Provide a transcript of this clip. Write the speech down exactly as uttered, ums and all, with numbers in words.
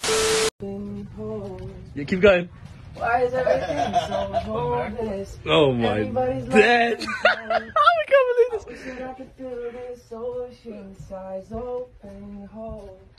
Yeah, keep going. Why is everything so hopeless? Oh my dad. I can't believe this. I wish that I could feel this ocean size open hole.